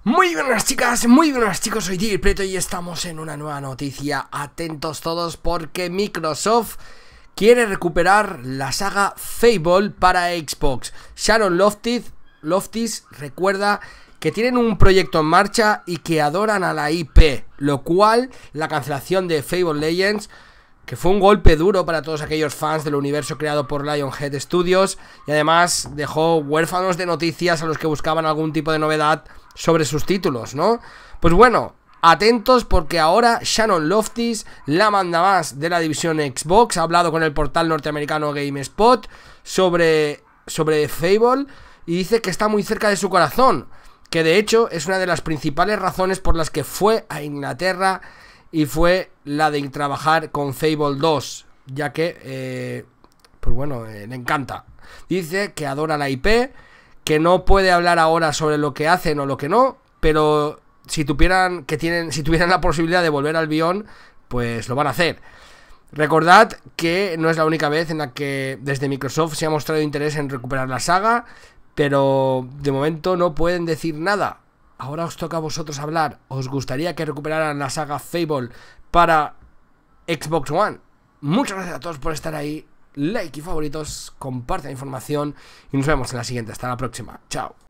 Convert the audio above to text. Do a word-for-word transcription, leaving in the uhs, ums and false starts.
Muy buenas chicas, muy buenas chicos, soy Tigre Preto y estamos en una nueva noticia. Atentos todos porque Microsoft quiere recuperar la saga Fable para Xbox. Sharon Loftis, Loftis recuerda que tienen un proyecto en marcha y que adoran a la I P, lo cual la cancelación de Fable Legends, que fue un golpe duro para todos aquellos fans del universo creado por Lionhead Studios, y además dejó huérfanos de noticias a los que buscaban algún tipo de novedad sobre sus títulos, ¿no? Pues bueno, atentos porque ahora Sharon Loftis, la mandamás de la división Xbox, ha hablado con el portal norteamericano GameSpot sobre, sobre Fable y dice que está muy cerca de su corazón, que de hecho es una de las principales razones por las que fue a Inglaterra y fue la de trabajar con Fable dos, ya que, eh, pues bueno, eh, le encanta. Dice que adora la I P, que no puede hablar ahora sobre lo que hacen o lo que no, pero si tuvieran, que tienen, si tuvieran la posibilidad de volver al Beyond, pues lo van a hacer. Recordad que no es la única vez en la que desde Microsoft se ha mostrado interés en recuperar la saga, pero de momento no pueden decir nada. Ahora os toca a vosotros hablar. ¿Os gustaría que recuperaran la saga Fable para Xbox One? Muchas gracias a todos por estar ahí. Like y favoritos, compartan información y nos vemos en la siguiente. Hasta la próxima. Chao.